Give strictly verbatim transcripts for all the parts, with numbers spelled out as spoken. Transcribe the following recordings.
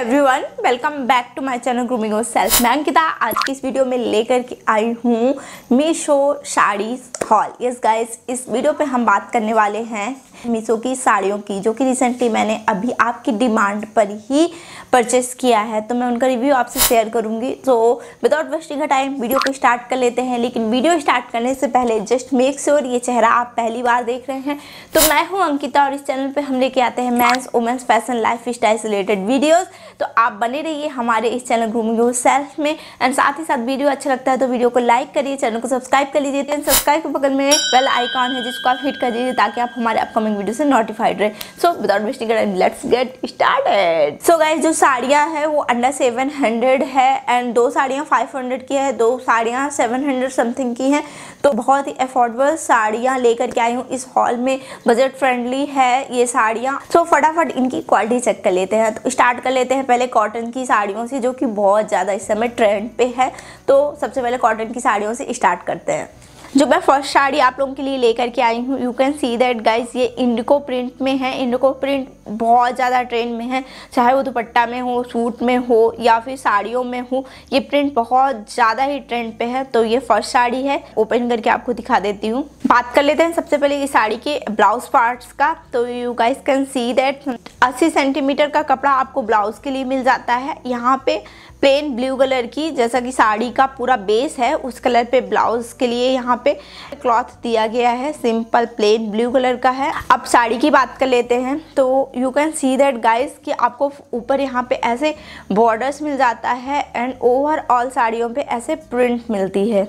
Everyone, welcome back to my channel grooming yourself. मैं अंकिता आज की इस वीडियो में लेकर के आई हूँ Meesho saris haul. Yes guys, इस वीडियो पे हम बात करने वाले हैं मीशो की साड़ियों की, जो कि रिसेंटली मैंने अभी आपकी डिमांड पर ही परचेस किया है, तो मैं उनका रिव्यू आपसे शेयर करूंगी। तो without wasting a time video को स्टार्ट कर लेते हैं। लेकिन वीडियो स्टार्ट करने से पहले जस्ट मेक श्योर ये चेहरा आप पहली बार देख रहे हैं तो मैं हूं अंकिता और इस चैनल पे हम लेके आते हैं men's women's fashion lifestyle से रिलेटेड वीडियोस। तो आप बने रहिए हमारे इस चैनल ग्रूमिंग योरसेल्फ में। एंड साथ ही साथ वीडियो अच्छा लगता है तो वीडियो को लाइक करिए, चैनल को सब्सक्राइब कर लीजिए। सब्सक्राइब के बगल में बेल आइकॉन है जिसको आप हिट कर दीजिए ताकि आप हमारे अपकमिंग वीडियो से नोटिफाइड रहे। So without wasting time let's get started. So guys, जो साड़ियाँ है वो अंडर सेवन हंड्रेड है एंड दो साड़ियाँ फाइव हंड्रेड की है, दो साड़ियाँ सेवन हंड्रेड समथिंग की हैं। तो बहुत ही अफोर्डेबल साड़ियाँ लेकर के आई हूँ इस हॉल में, बजट फ्रेंडली है ये साड़ियाँ। सो फटाफट इनकी क्वालिटी चेक कर लेते हैं। तो स्टार्ट कर लेते हैं पहले कॉटन की साड़ियों से, जो कि बहुत ज़्यादा इस समय ट्रेंड पे है। तो सबसे पहले कॉटन की साड़ियों से स्टार्ट करते हैं। जो मैं फर्स्ट साड़ी आप लोगों के लिए लेकर के आई हूँ, you can see that guys, ये इंडिको प्रिंट में है। इंडिको प्रिंट बहुत ज़्यादा ट्रेंड में है, चाहे वो दुपट्टा में हो, सूट में हो या फिर साड़ियों में हो, ये प्रिंट बहुत ज़्यादा ही ट्रेंड पे है। तो ये फर्स्ट साड़ी है, ओपन करके आपको दिखा देती हूँ। बात कर लेते हैं सबसे पहले ये साड़ी के ब्लाउज पार्ट्स का। तो you guys can see that अस्सी सेंटीमीटर का कपड़ा आपको ब्लाउज के लिए मिल जाता है। यहाँ पे प्लेन ब्लू कलर की, जैसा कि साड़ी का पूरा बेस है उस कलर पे ब्लाउज के लिए यहाँ पे क्लॉथ दिया गया है, सिंपल प्लेन ब्लू कलर का है। अब साड़ी की बात कर लेते हैं। तो you can see that guys कि आपको ऊपर यहाँ पे ऐसे बॉर्डर्स मिल जाता है एंड ओवरऑल साड़ियों पे ऐसे प्रिंट मिलती है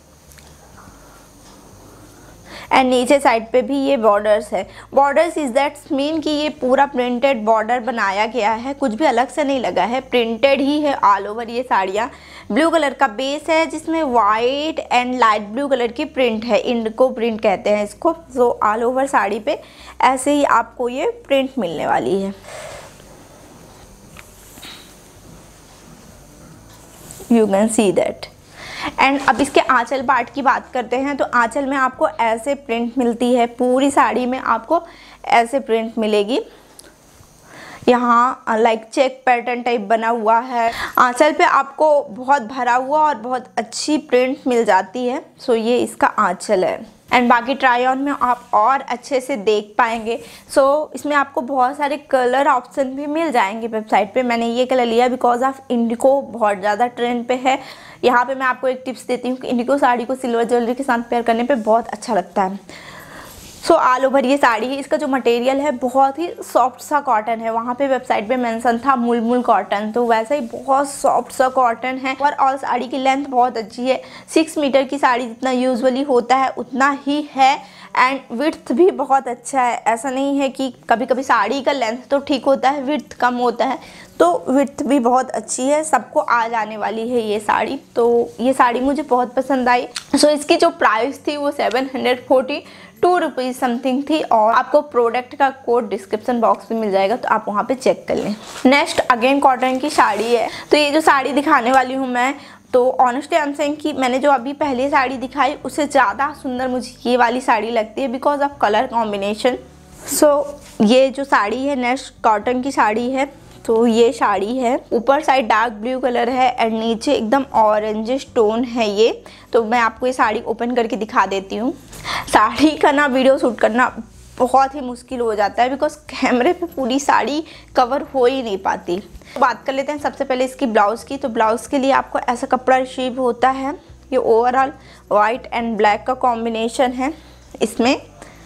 एंड नीचे साइड पे भी ये बॉर्डर्स है। बॉर्डर्स इज दैट्स मीन कि ये पूरा प्रिंटेड बॉर्डर बनाया गया है, कुछ भी अलग से नहीं लगा है, प्रिंटेड ही है ऑल ओवर। ये साड़ियाँ ब्लू कलर का बेस है जिसमें white and light blue colour की प्रिंट है, इंडिको प्रिंट कहते हैं इसको। सो ऑल ओवर साड़ी पे ऐसे ही आपको ये प्रिंट मिलने वाली है। You can see that. And अब इसके आंचल पार्ट की बात करते हैं। तो आंचल में आपको ऐसे प्रिंट मिलती है, पूरी साड़ी में आपको ऐसे प्रिंट मिलेगी। यहाँ लाइक चेक पैटर्न टाइप बना हुआ है। आंचल पे आपको बहुत भरा हुआ और बहुत अच्छी प्रिंट मिल जाती है। सो ये इसका आंचल है एंड बाकी ट्राई ऑन में आप और अच्छे से देख पाएंगे। सो so, इसमें आपको बहुत सारे कलर ऑप्शन भी मिल जाएंगे वेबसाइट पे। मैंने ये कलर लिया बिकॉज ऑफ इंडिको बहुत ज़्यादा ट्रेंड पे है। यहाँ पे मैं आपको एक टिप्स देती हूँ कि इंडिको साड़ी को सिल्वर ज्वेलरी के साथ पेयर करने पे बहुत अच्छा लगता है। सो ऑल ओवर ये साड़ी है, इसका जो मटेरियल है बहुत ही सॉफ्ट सा कॉटन है। वहाँ पे वेबसाइट पे मेंशन था मुलमुल कॉटन, तो वैसा ही बहुत सॉफ्ट सा कॉटन है। और ऑल साड़ी की लेंथ बहुत अच्छी है, सिक्स मीटर की साड़ी जितना यूजुअली होता है उतना ही है एंड विड्थ भी बहुत अच्छा है। ऐसा नहीं है कि कभी कभी साड़ी का लेंथ तो ठीक होता है, विड्थ कम होता है, तो विड्थ भी बहुत अच्छी है। सबको आ जाने वाली है ये साड़ी। तो ये साड़ी मुझे बहुत पसंद आई। सो इसकी जो प्राइस थी वो seven hundred forty two rupees something थी और आपको प्रोडक्ट का कोड डिस्क्रिप्शन बॉक्स में मिल जाएगा, तो आप वहाँ पे चेक कर लें। नेक्स्ट अगेन कॉटन की साड़ी है। तो ये जो साड़ी दिखाने वाली हूँ मैं, तो ऑनेस्टली आई एम सेइंग कि मैंने जो अभी पहले साड़ी दिखाई उससे ज़्यादा सुंदर मुझे ये वाली साड़ी लगती है because of colour combination. So ये जो साड़ी है नेक्स्ट कॉटन की साड़ी है। तो ये साड़ी है, ऊपर साइड डार्क ब्लू कलर है एंड नीचे एकदम ऑरेंजिश टोन है ये। तो मैं आपको ये साड़ी ओपन करके दिखा देती हूँ। साड़ी का ना वीडियो शूट करना बहुत ही मुश्किल हो जाता है बिकॉज कैमरे पे पूरी साड़ी कवर हो ही नहीं पाती। बात कर लेते हैं सबसे पहले इसकी ब्लाउज़ की। तो ब्लाउज़ के लिए आपको ऐसा कपड़ा रिसीव होता है। ये ओवरऑल वाइट एंड ब्लैक का कॉम्बिनेशन है इसमें।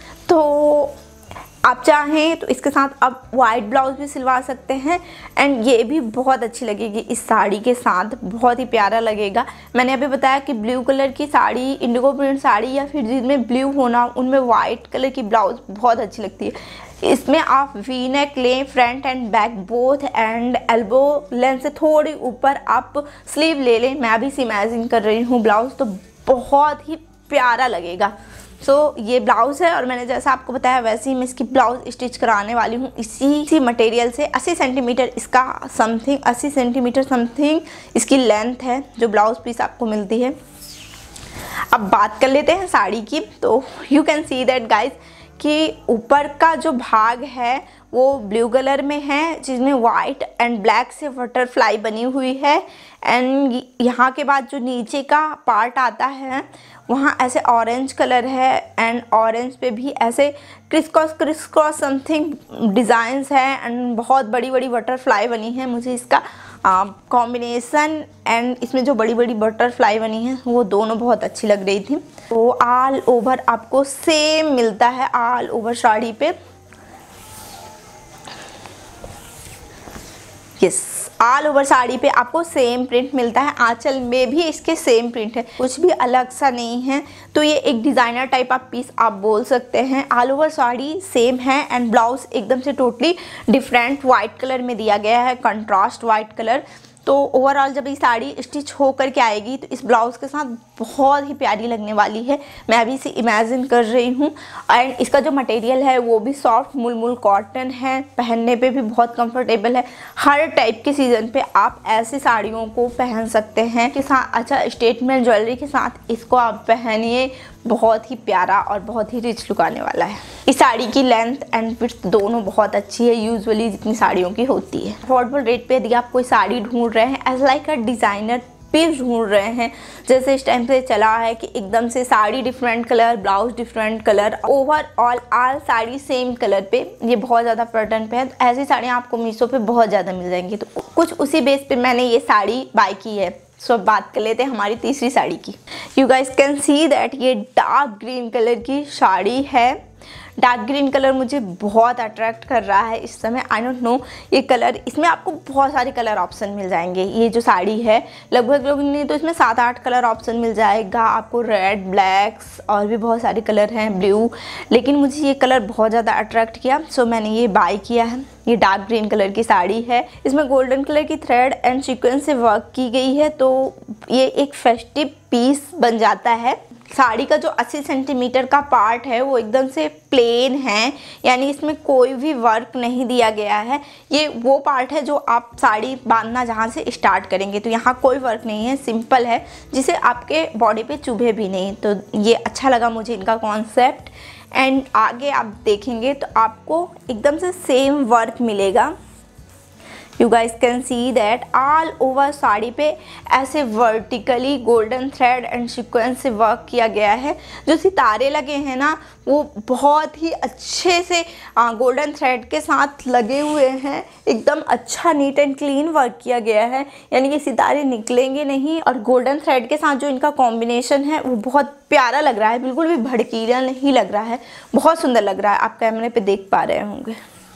तो आप चाहें तो इसके साथ आप वाइट ब्लाउज भी सिलवा सकते हैं एंड ये भी बहुत अच्छी लगेगी इस साड़ी के साथ, बहुत ही प्यारा लगेगा। मैंने अभी बताया कि ब्लू कलर की साड़ी, इंडिगो प्रिंट साड़ी या फिर जिनमें ब्लू होना उनमें वाइट कलर की ब्लाउज बहुत अच्छी लगती है। इसमें आप वी नेक लें, front and back both and elbow length से थोड़ी ऊपर आप स्लीव ले लें। मैं अभी से इमेजिन कर रही हूँ ब्लाउज, तो बहुत ही प्यारा लगेगा। सो so, ये ब्लाउज़ है और मैंने जैसा आपको बताया वैसे ही मैं इसकी ब्लाउज़ स्टिच कराने वाली हूँ इसी इसी मटेरियल से। अस्सी सेंटीमीटर इसका समथिंग अस्सी सेंटीमीटर समथिंग इसकी लेंथ है जो ब्लाउज़ पीस आपको मिलती है। अब बात कर लेते हैं साड़ी की। तो you can see that guys कि ऊपर का जो भाग है वो ब्लू कलर में है, जिसमें वाइट एंड ब्लैक से बटरफ्लाई बनी हुई है। एंड यहाँ के बाद जो नीचे का पार्ट आता है वहाँ ऐसे ऑरेंज कलर है, एंड ऑरेंज पे भी ऐसे criss cross criss cross something designs है, एंड बहुत बड़ी बड़ी बटरफ्लाई बनी है। मुझे इसका कॉम्बिनेशन एंड इसमें जो बड़ी बड़ी बटरफ्लाई बनी है वो दोनों बहुत अच्छी लग रही थी। तो ऑल ओवर आपको सेम मिलता है ऑल ओवर साड़ी पे। यस, ऑल ओवर साड़ी पे आपको सेम प्रिंट मिलता है। आंचल में भी इसके सेम प्रिंट है, कुछ भी अलग सा नहीं है। तो ये एक डिज़ाइनर टाइप आप पीस आप बोल सकते हैं। ऑल ओवर साड़ी सेम है, एंड ब्लाउज एकदम से टोटली डिफरेंट वाइट कलर में दिया गया है, कंट्रास्ट वाइट कलर। तो ओवरऑल जब ये साड़ी स्टिच हो करके आएगी तो इस ब्लाउज़ के साथ बहुत ही प्यारी लगने वाली है। मैं अभी इसे इमेजिन कर रही हूँ। एंड इसका जो मटेरियल है वो भी सॉफ्ट मुलमुल कॉटन है, पहनने पे भी बहुत कंफर्टेबल है। हर टाइप के सीज़न पे आप ऐसी साड़ियों को पहन सकते हैं के साथ। अच्छा, स्टेटमेंट ज्वेलरी के साथ इसको आप पहनिए, बहुत ही प्यारा और बहुत ही रिच लुक आने वाला है। इस साड़ी की लेंथ एंड विड्थ दोनों बहुत अच्छी है, यूजुअली जितनी साड़ियों की होती है। अफोर्डेबल रेट पे यदि आप कोई साड़ी ढूंढ रहे हैं as like a designer piece ढूंढ रहे हैं, जैसे इस टाइम से चला है कि एकदम से sari different colour, blouse different colour, overall all sari same colour पे, ये बहुत ज़्यादा पैटर्न पे है, तो ऐसी साड़ियाँ आपको मीशो पे बहुत ज़्यादा मिल जाएंगी। तो कुछ उसी बेस पे मैंने ये साड़ी बाय की है। सो so, बात कर लेते हैं हमारी तीसरी साड़ी की। You guys can see that ये डार्क ग्रीन कलर की साड़ी है। डार्क ग्रीन कलर मुझे बहुत अट्रैक्ट कर रहा है इस समय। आई डोंट नो ये कलर, इसमें आपको बहुत सारे कलर ऑप्शन मिल जाएंगे। ये जो साड़ी है लगभग लोग नहीं तो इसमें सात आठ कलर ऑप्शन मिल जाएगा आपको, रेड, ब्लैक्स और भी बहुत सारे कलर हैं, ब्लू। लेकिन मुझे ये कलर बहुत ज़्यादा अट्रैक्ट किया, सो मैंने ये बाय किया है। ये डार्क ग्रीन कलर की साड़ी है, इसमें गोल्डन कलर की थ्रेड एंड सीक्वेंस से वर्क की गई है, तो ये एक फेस्टिव पीस बन जाता है। साड़ी का जो अस्सी सेंटीमीटर का पार्ट है वो एकदम से प्लेन है, यानी इसमें कोई भी वर्क नहीं दिया गया है। ये वो पार्ट है जो आप साड़ी बांधना जहाँ से स्टार्ट करेंगे, तो यहाँ कोई वर्क नहीं है, सिंपल है, जिसे आपके बॉडी पे चुभे भी नहीं। तो ये अच्छा लगा मुझे इनका कॉन्सेप्ट। एंड आगे आप देखेंगे तो आपको एकदम से सेम वर्क मिलेगा। You guys can see that all over sari पे ऐसे vertically golden thread and sequence से वर्क किया गया है। जो सितारे लगे हैं ना वो बहुत ही अच्छे से गोल्डन थ्रेड के साथ लगे हुए हैं। एकदम अच्छा नीट एंड क्लीन वर्क किया गया है, यानी कि सितारे निकलेंगे नहीं। और गोल्डन थ्रेड के साथ जो इनका कॉम्बिनेशन है वो बहुत प्यारा लग रहा है, बिल्कुल भी भड़कीला नहीं लग रहा है, बहुत सुंदर लग रहा है। आप कैमरे पे देख पा रहे होंगे।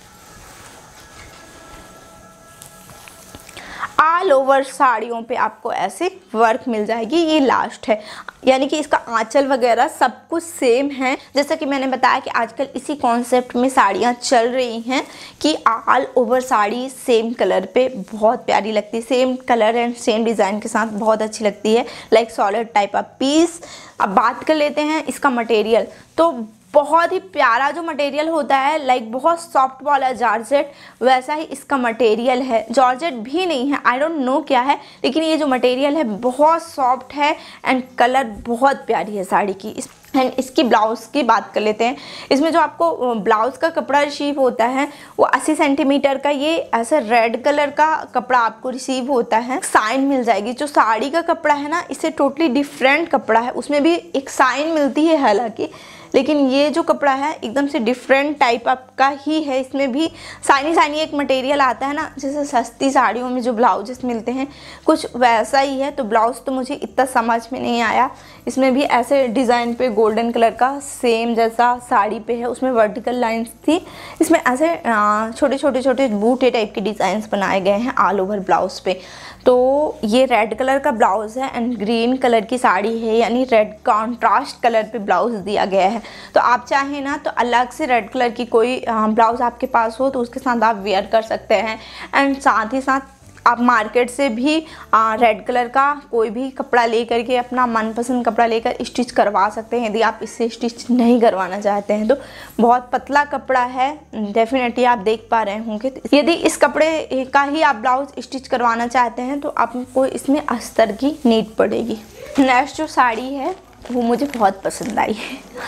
ऑल ओवर साड़ियों पे आपको ऐसे वर्क मिल जाएगी। ये लास्ट है, यानी कि इसका आंचल वगैरह सब कुछ सेम है। जैसा कि मैंने बताया कि आजकल इसी कॉन्सेप्ट में साड़ियाँ चल रही हैं कि all over sari same colour पे बहुत प्यारी लगती है, same colour and same design के साथ बहुत अच्छी लगती है, like solid type of piece. अब बात कर लेते हैं इसका मटेरियल। तो बहुत ही प्यारा जो मटेरियल होता है, लाइक बहुत सॉफ्ट वाला जॉर्जेट, वैसा ही इसका मटेरियल है। जॉर्जेट भी नहीं है, आई डोंट नो क्या है, लेकिन ये जो मटेरियल है बहुत सॉफ्ट है एंड कलर बहुत प्यारी है साड़ी की। इस एंड इसकी ब्लाउज़ की बात कर लेते हैं। इसमें जो आपको ब्लाउज़ का कपड़ा रिसीव होता है वो अस्सी सेंटीमीटर का ये ऐसा रेड कलर का कपड़ा आपको रिसीव होता है। साइन मिल जाएगी। जो साड़ी का कपड़ा है ना, इससे टोटली डिफरेंट कपड़ा है, उसमें भी एक साइन मिलती है हालांकि, लेकिन ये जो कपड़ा है एकदम से डिफरेंट टाइप का ही है। इसमें भी साइनी साइनी एक मटेरियल आता है ना, जैसे सस्ती साड़ियों में जो ब्लाउजेस मिलते हैं कुछ वैसा ही है। तो ब्लाउज़ तो मुझे इतना समझ में नहीं आया। इसमें भी ऐसे डिज़ाइन पे गोल्डन कलर का सेम जैसा साड़ी पे है, उसमें वर्टिकल लाइंस थी। इसमें ऐसे छोटे छोटे छोटे बूटे टाइप के डिज़ाइंस बनाए गए हैं ऑल ओवर ब्लाउज़ पे। तो ये रेड कलर का ब्लाउज़ है एंड ग्रीन कलर की साड़ी है, यानी रेड कॉन्ट्रास्ट कलर पे ब्लाउज़ दिया गया है। तो आप चाहें ना तो अलग से रेड कलर की कोई ब्लाउज़ आपके पास हो तो उसके साथ आप वेयर कर सकते हैं। एंड साथ ही साथ आप मार्केट से भी रेड कलर का कोई भी कपड़ा लेकर के अपना मनपसंद कपड़ा लेकर स्टिच करवा सकते हैं। यदि आप इससे स्टिच नहीं करवाना चाहते हैं तो बहुत पतला कपड़ा है, डेफिनेटली आप देख पा रहे होंगे। यदि इस कपड़े का ही आप ब्लाउज स्टिच करवाना चाहते हैं तो आपको इसमें अस्तर की नीड पड़ेगी। नेक्स्ट जो साड़ी है वो मुझे बहुत पसंद आई है।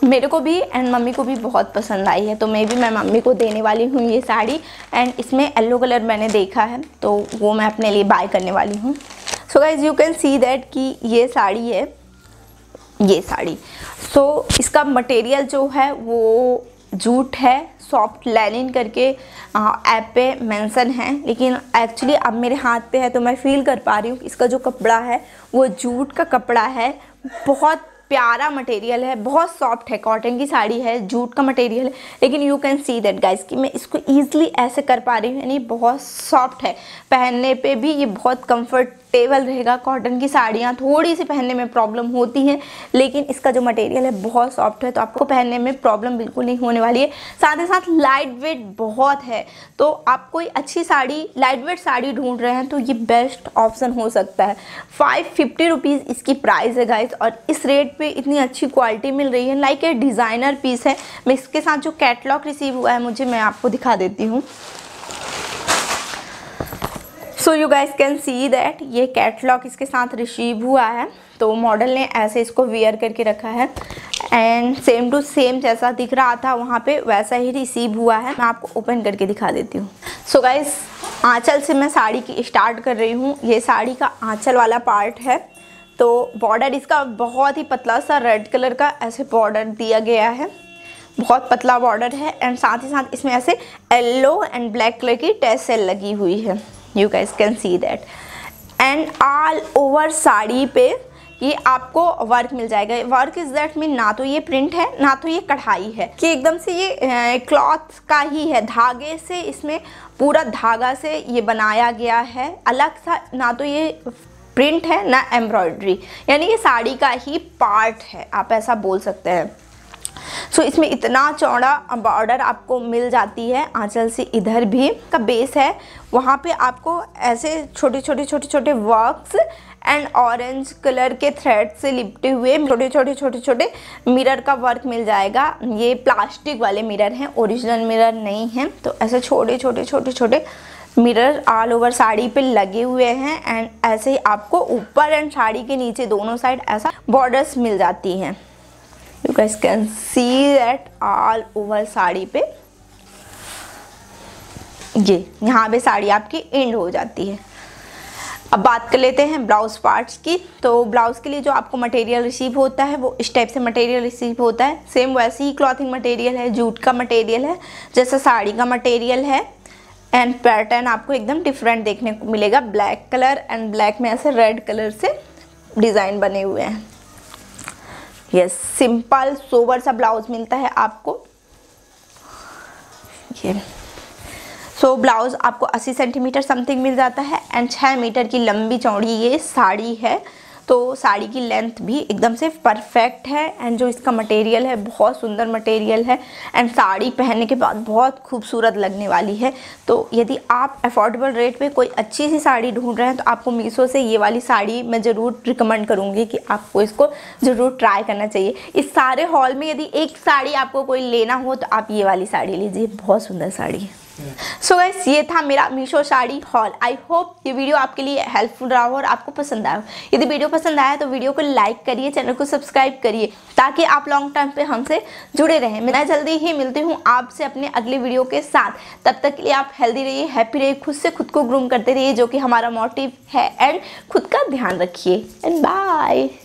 मेरे को भी एंड मम्मी को भी बहुत पसंद आई है, तो मैं भी मैं मम्मी को देने वाली हूँ ये साड़ी। एंड इसमें येलो कलर मैंने देखा है तो वो मैं अपने लिए बाय करने वाली हूँ। So guys you can see that कि ये साड़ी है, ये साड़ी। सो so, इसका मटेरियल जो है वो जूट है, सॉफ्ट लेनिन करके ऐप पे मेंशन है, लेकिन एक्चुअली अब मेरे हाथ पे है तो मैं फील कर पा रही हूँ इसका जो कपड़ा है वो जूट का कपड़ा है। बहुत प्यारा मटेरियल है, बहुत सॉफ्ट है, कॉटन की साड़ी है, जूट का मटेरियल है, लेकिन you can see that guys कि मैं इसको ईजिली ऐसे कर पा रही हूँ, यानी बहुत सॉफ्ट है, पहनने पे भी ये बहुत कंफर्टेबल रहेगा। कॉटन की साड़ियाँ थोड़ी सी पहनने में प्रॉब्लम होती हैं, लेकिन इसका जो मटेरियल है बहुत सॉफ्ट है, तो आपको पहनने में प्रॉब्लम बिल्कुल नहीं होने वाली है। साथ ही साथ लाइट वेट बहुत है, तो आप कोई अच्छी साड़ी, लाइट वेट साड़ी ढूंढ रहे हैं तो ये बेस्ट ऑप्शन हो सकता है। फाइव फिफ्टी रुपीज़ इसकी प्राइस है गाइस, और इस रेट पे इतनी अच्छी क्वालिटी मिल रही है, लाइक ए डिज़ाइनर पीस है। मैं इसके साथ जो कैटलॉग रिसीव हुआ है मुझे, मैं आपको दिखा देती हूँ। So you guys can see that ये कैटलॉग इसके साथ रिसीव हुआ है, तो मॉडल ने ऐसे इसको वियर करके रखा है एंड सेम टू सेम जैसा दिख रहा था वहाँ पे वैसा ही रिसीव हुआ है। मैं आपको ओपन करके दिखा देती हूँ। सो गाइस आंचल से मैं साड़ी की स्टार्ट कर रही हूँ। ये साड़ी का आंचल वाला पार्ट है, तो बॉर्डर इसका बहुत ही पतला सा रेड कलर का ऐसे बॉर्डर दिया गया है, बहुत पतला बॉर्डर है। एंड साथ ही साथ इसमें ऐसे येलो एंड ब्लैक कलर की टैसल लगी हुई है, you guys can see that. And all over sari पे ये आपको वर्क मिल जाएगा। वर्क इज दैट मीन ना तो ये प्रिंट है ना तो ये कढ़ाई है, कि एकदम से ये क्लॉथ का ही है, धागे से इसमें पूरा धागा से ये बनाया गया है, अलग सा ना तो ये प्रिंट है ना एम्ब्रॉयडरी, यानी ये साड़ी का ही पार्ट है, आप ऐसा बोल सकते हैं। सो so, इसमें इतना चौड़ा बॉर्डर आपको मिल जाती है आंचल से, इधर भी का बेस है वहाँ पे आपको ऐसे छोटे छोटे छोटे छोटे वर्क्स एंड ऑरेंज कलर के थ्रेड से लिपटे हुए छोटे छोटे छोटे छोटे मिरर का वर्क मिल जाएगा। ये प्लास्टिक वाले मिरर हैं, ओरिजिनल मिरर नहीं हैं, तो ऐसे छोटे छोटे छोटे छोटे मिरर ऑल ओवर साड़ी पे लगे हुए हैं। एंड ऐसे ही आपको ऊपर एंड साड़ी के नीचे दोनों साइड ऐसा बॉर्डर्स मिल जाती हैं। You guys can see that all over sari पे ये यहाँ पे साड़ी आपकी एंड हो जाती है। अब बात कर लेते हैं ब्लाउज पार्ट्स की। तो ब्लाउज के लिए जो आपको मटेरियल रिसीव होता है वो इस टाइप से मटेरियल रिसीव होता है, सेम वैसे ही क्लॉथिंग मटेरियल है, जूट का मटेरियल है जैसा साड़ी का मटेरियल है। एंड पैटर्न आपको एकदम डिफरेंट देखने को मिलेगा, ब्लैक कलर एंड ब्लैक में ऐसे रेड कलर से डिज़ाइन बने हुए हैं। यस, सिंपल सोबर सा ब्लाउज मिलता है आपको ये। सो so, ब्लाउज आपको अस्सी सेंटीमीटर समथिंग मिल जाता है एंड छः मीटर की लंबी चौड़ी ये साड़ी है, तो साड़ी की लेंथ भी एकदम से परफेक्ट है। एंड जो इसका मटेरियल है बहुत सुंदर मटेरियल है एंड साड़ी पहनने के बाद बहुत खूबसूरत लगने वाली है। तो यदि आप अफोर्डेबल रेट पे कोई अच्छी सी साड़ी ढूंढ रहे हैं तो आपको मीशो से ये वाली साड़ी मैं ज़रूर रिकमेंड करूँगी कि आपको इसको ज़रूर ट्राई करना चाहिए। इस सारे हॉल में यदि एक साड़ी आपको कोई लेना हो तो आप ये वाली साड़ी लीजिए, बहुत सुंदर साड़ी है। सो गाइस ये था मेरा Meesho sari haul. I hope ये वीडियो आपके लिए हेल्पफुल रहा हो और आपको पसंद आया हो। यदि वीडियो पसंद आया तो वीडियो को लाइक करिए, चैनल को सब्सक्राइब करिए ताकि आप लॉन्ग टाइम पे हमसे जुड़े रहें। मैं जल्दी ही मिलती हूँ आपसे अपने अगले वीडियो के साथ। तब तक के लिए आप हेल्दी रहिए, हैप्पी रहिए, खुद से खुद को ग्रूम करते रहिए जो कि हमारा मोटिव है। एंड खुद का ध्यान रखिए एंड बाय।